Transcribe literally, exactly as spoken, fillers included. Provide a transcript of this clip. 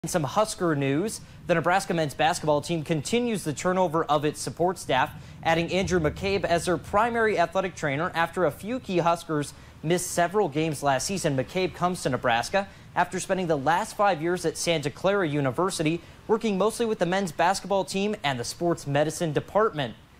In some Husker news, the Nebraska men's basketball team continues the turnover of its support staff, adding Andrew McCabe as their primary athletic trainer after a few key Huskers missed several games last season. McCabe comes to Nebraska after spending the last five years at Santa Clara University, working mostly with the men's basketball team and the sports medicine department.